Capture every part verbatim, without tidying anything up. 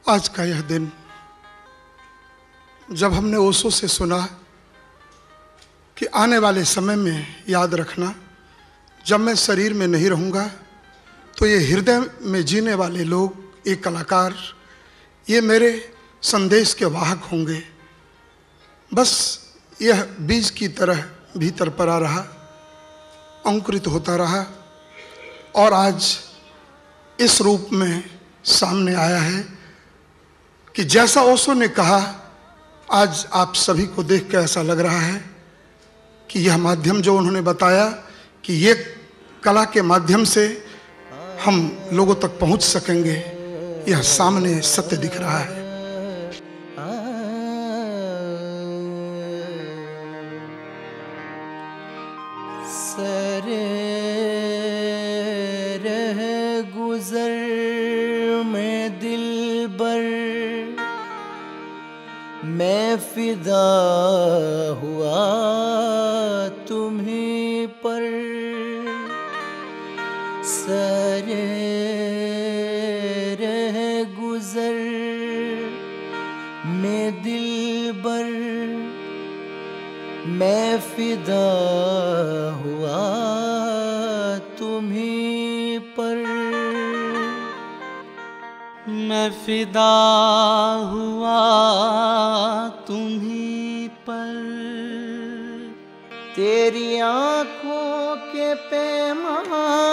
आज का यह दिन जब हमने ओशो से सुना कि आने वाले समय में याद रखना, जब मैं शरीर में नहीं रहूँगा तो ये हृदय में जीने वाले लोग, ये कलाकार, ये मेरे संदेश के वाहक होंगे। बस यह बीज की तरह भीतर परा रहा, अंकुरित होता रहा और आज इस रूप में सामने आया है कि जैसा ओशो ने कहा, आज आप सभी को देख के ऐसा लग रहा है कि यह माध्यम जो उन्होंने बताया कि ये कला के माध्यम से हम लोगों तक पहुंच सकेंगे, यह सामने सत्य दिख रहा है। सरे रह गुजर में दिलबर, मैं फिदा हुआ तुम्हीं पर। सरे रह गुजर में दिलबर, मैं फिदा हुआ तुम्हीं पर। मैं फिदा हुआ तुम्हीं पर। तेरी आँखों के पैमाने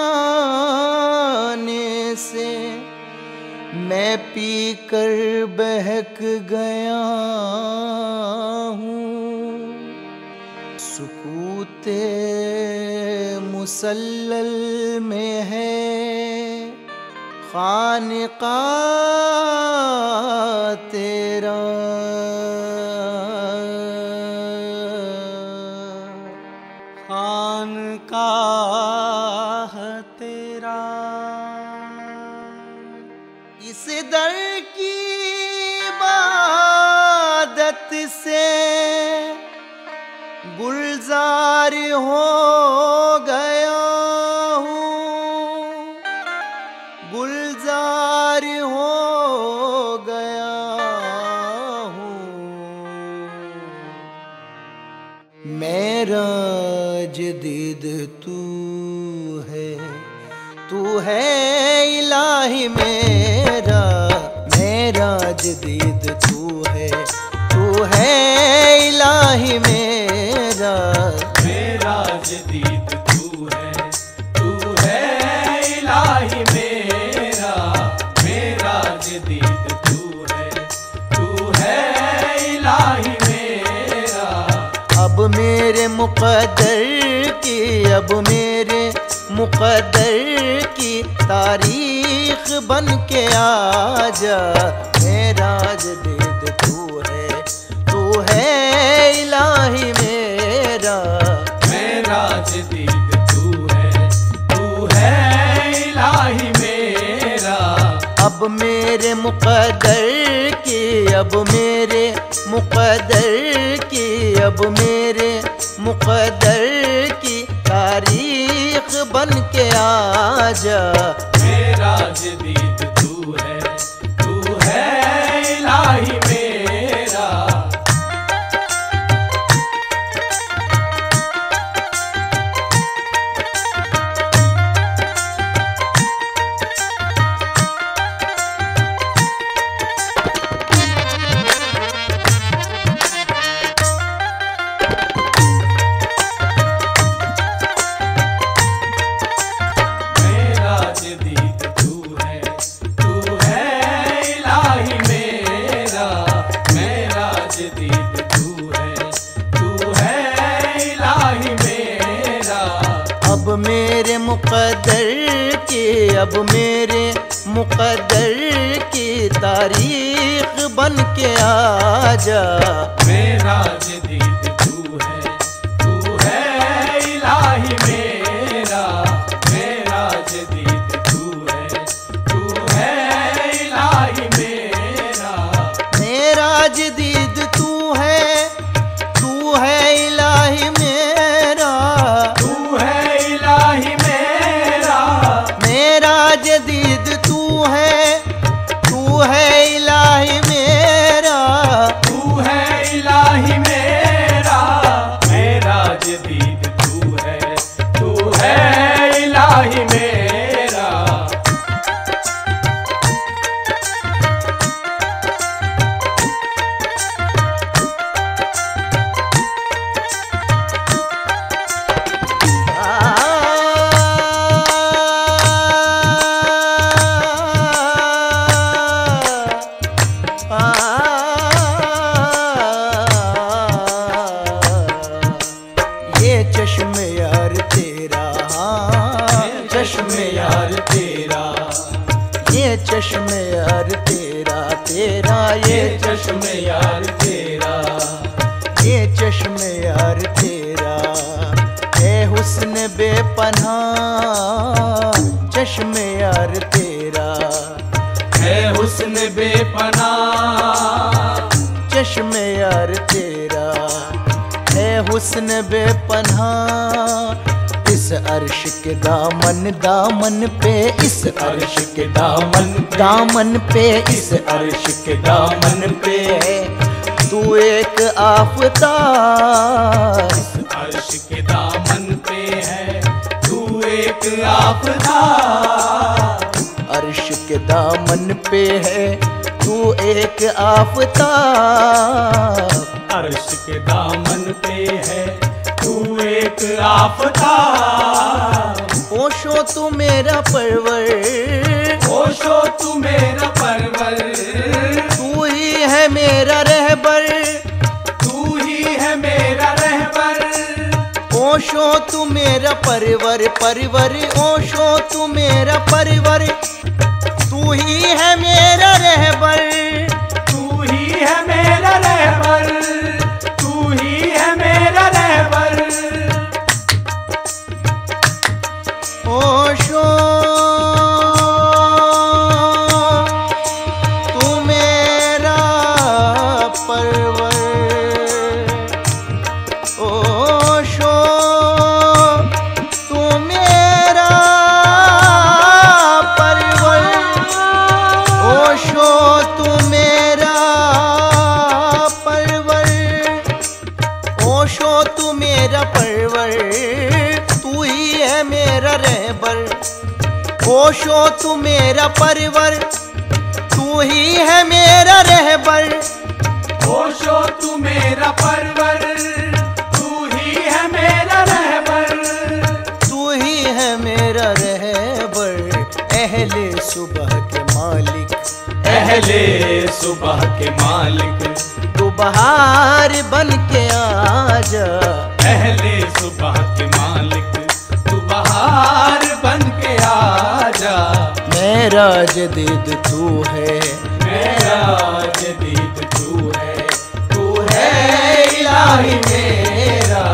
से मैं पी कर बहक गया हूँ। सुकूते मुसल्लल में है खानका तेरा। खानका तेरा। इस दर की इबादत से गुलजार हो गया हूँ, गुलजार हो गया हूँ। मेरा जदीद तू है, तू है इलाही मेरा। मेरा जदीद तू है, तू है इलाही मेरा। मेरा जदीद तू है, तू है इलाही मेरा। मेरा जदीद तू है, तू है इलाही मेरा। अब मेरे मुक़द्दर की, अब मेरे मुक़द्दर की तारीख बन के आजा। मेरा जदीद तू है, तू है इलाही मेरा। मेरा जदीद तू है, तू है इलाही मेरा। अब मेरे मुक़द्दर की, अब मेरे मुक़द्दर की, अब मेरे मुक़द्दर की तारीख बन के आजा। मेरा जदीद तू है, तू है इलाही मेरा। अब मेरे मुक़द्दर की, अब मेरे मुक़द्दर की तारीख बन के आजा। मेरा जदीद तू है, तू है इलाही मेरा। मेरा जदीद तू है, तू है इलाही मेरा। मेरा जदीद तू है, तू है इलाही मेरा। तू है इलाही मेरा। मेरा जदीद तू है, तू है इलाही दीद तू है, तू है इलाही मेरा। चश्मे यार तेरा, चश्मे यार तेरा, ये चश्मे यार तेरा, तेरा ये चश्मे यार तेरा, ये चश्मे यार तेरा, है हुस्न बेपनाह चश्मे यार तेरा, है हुस्न बेपनाह चश्मे यार तेरा, है हुस्न बेपनाह। इस अर्श के दामन दामन पे, इस अर्श के दामन दामन पे, इस अर्श के दामन पे तू एक आफताब, अर्श के दामन पे है तू एक आफताब, अर्श के दामन पे है तू एक आफताब, अर्श के दामन पे है तू एक आफताब। ओशो तू मेरा परवर, ओशो तू मेरा परवर, तू ही है मेरा रहबर, तू ही है मेरा रहबर। ओशो तू मेरा परवर परवर, ओशो तू मेरा परवर, तू ही है मेरा रहबर, तू ही है मेरा रहबर, तू ही है मेरा रहबर। ओशो तू मेरा परवर, ओशो तू मेरा परवर, ओशो तू मेरा परवर, ओशो तू मेरा परवर, तू ही है मेरा रहबर, ओशो तू मेरा परवर, तू ही है मेरा रहबर, ओशो तू मेरा परवर, तू ही है मेरा रहबर, तू ही है मेरा रहबर। अहले सुबह के मालिक, अहले सुबह के मालिक, तू बहार बन के आजा, अहले सुबह के मालिक, तू बहार बन के आजा। मेरा जदीद तू है, मेरा जदीद तू है, तू है इलाही मेरा।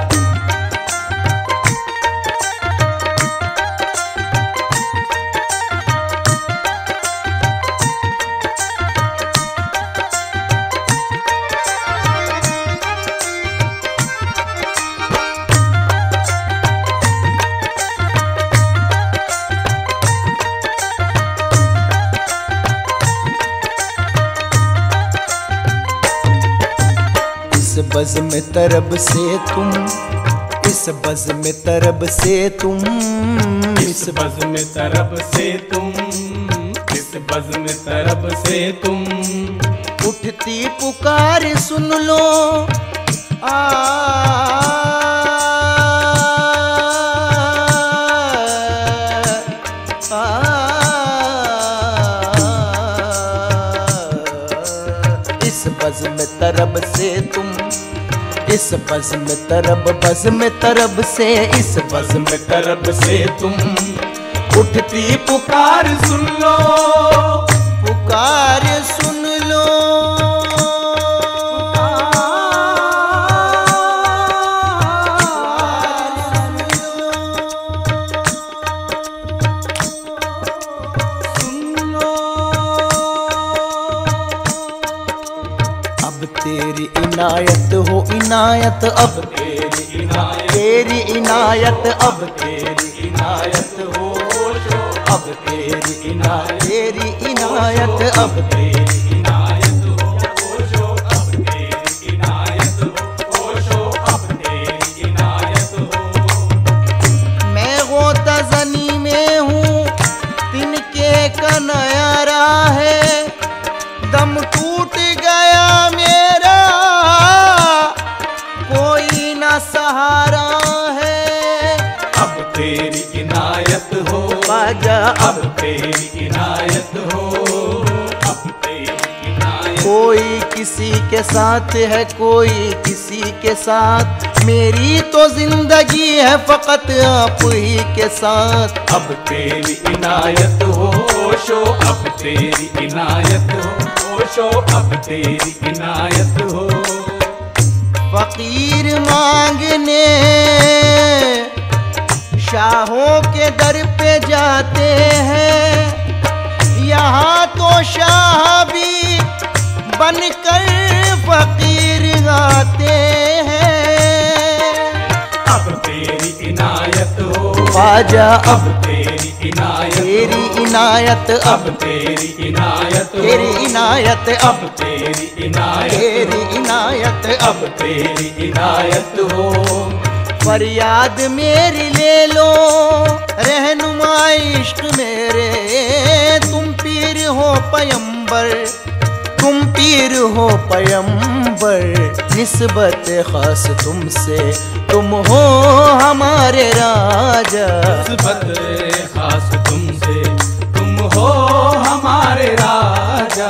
इस बज़्म में तरब से तुम, इस बज़्म में तरब से तुम, इस बज़्म में तरब से तुम, इस बज़्म में तरब से तुम, उठती पुकार सुन लो, आ, आ, इस बज़्म में तरब से तुम, इस बज़्म में तरब, बज़्म में तरब से, इस बज़्म में तरब से तुम, उठती पुकार सुन लो, पुकार सुन लो, अब तेरी इनायत हो इनायत, अब तेरी इनायत, तेरी इनायत, अब तेरी इनायत हो, अब तेरी इनायत, तेरी इनायत, अब तेरी इनायत हो, ओशो अब तेरी इनायत हो, ओशो अब तेरी इनायत ख्वाजा अब तेरी इनायत हो, अब तेरी इनायत। कोई किसी के साथ है, कोई किसी के साथ, मेरी तो जिंदगी है फकत आप ही के साथ। अब तेरी इनायत हो शो, अब तेरी इनायत हो शो, अब तेरी इनायत हो। फकीर मांगने शाहों के दर पे जाते हैं, यहाँ तो शाह भी बनकर फकीर आते हैं। अब तेरी इनायत हो ख्वाजा अब तेरी इनायत, तेरी इनायत अब तेरी इनायत, तेरी इनायत अब तेरी इनायत, तेरी इनायत अब तेरी इनायत हो। फरियाद मेरी ले लो रहनुमा इश्क मेरे, तुम पीर हो पयंबर, तुम पीर हो पयंबर, निस्बत खास तुमसे, तुम हो हमारे राजा। निस्बत खास तुमसे, तुम हो हमारे राजा।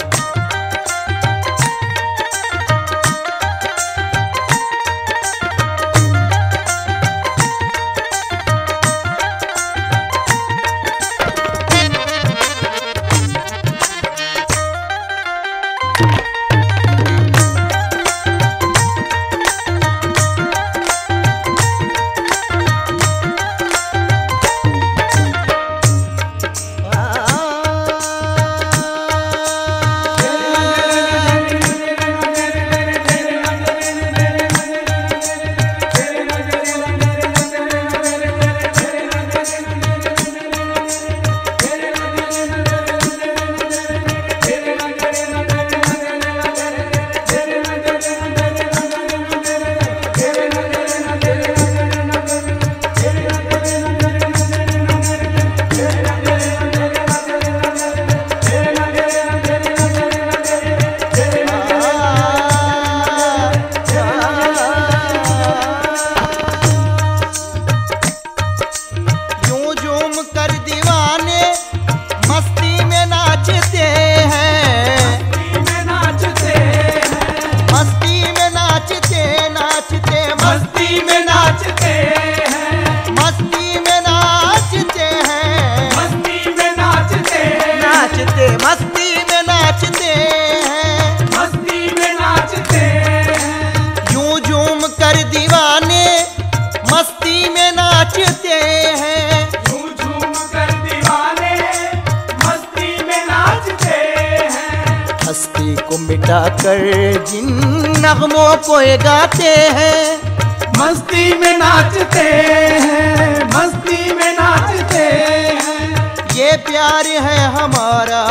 कर जिन नगमों को ये गाते हैं, मस्ती में नाचते हैं, मस्ती में नाचते हैं। ये प्यार है हमारा,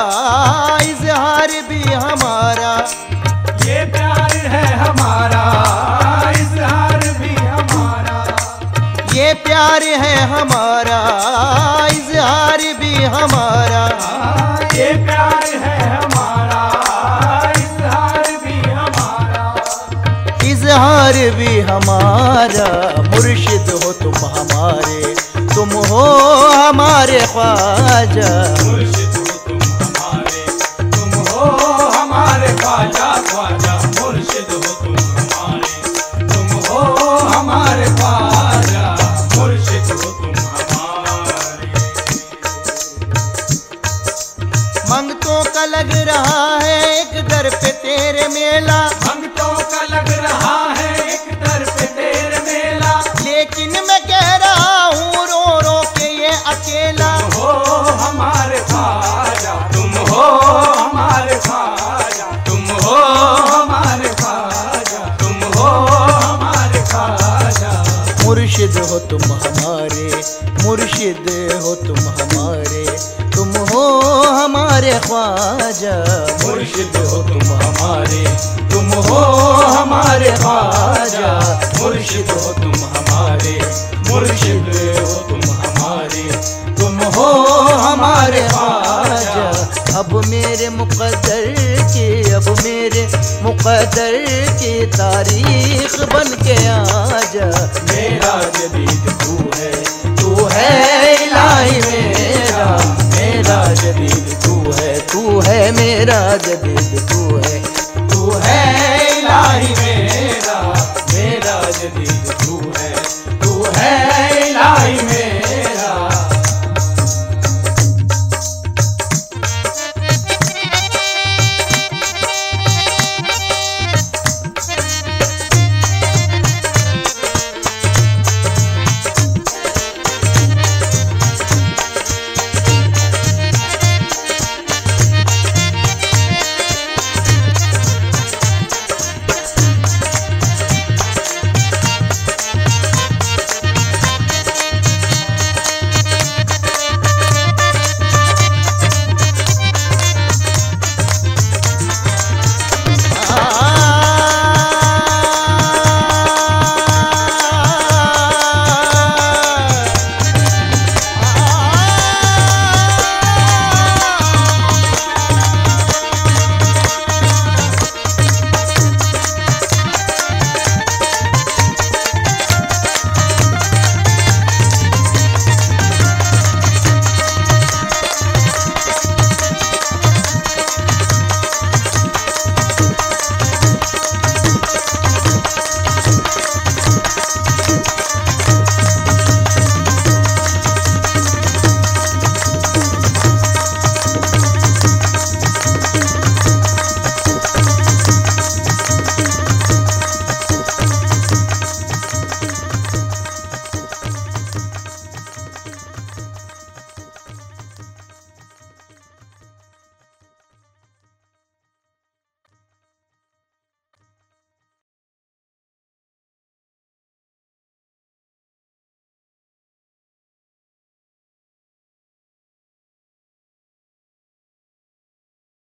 इजहार भी हमारा, ये प्यार है हमारा, इजहार भी हमारा। ये प्यार है हमारा, इजहार भी हमारा, ये प्यार है हमारा, इजहार भी हमारा। मुर्शिद हो तुम हमारे, तुम हो हमारे ख्वाजा। मुर्शिद हो तुम हमारे, तुम हो हमारे ख्वाजा, ख्वाजा। मुर्शिद हो तुम हमारे, तुम हो हमारे ख्वाजा, मुर्शिद हो तुम हमारे। मंगतों का लग रहा है एक दर पे तेरे मेला, मंगतों का लग रहा है एक दर पे तेरे मेला, लेकिन मैं कह रहा हूँ रो रो के ये अकेला। तुम हो हमारे ख्वाजा, तुम हो हमारे ख्वाजा, तुम हो हमारे ख्वाजा, तुम हो हमारे ख्वाजा। मुर्शिद हो तुम हमारे, मुर्शिद हो तुम हमारे, तुम हो हमारे ख्वाजा। मुर्शिद हो तुम हमारे, तुम हो हमारे ख्वाजा। मुर्शिद हो तुम हमारे, मुर्शिद हो तुम हमारे, तुम हो हमारे ख्वाजा। अब मेरे मुक़द्दर की, अब मेरे मुक़द्दर की तारीख बन के आजा। मेरा जदीद तू है, तू है इलाही मेरा, जदीद तू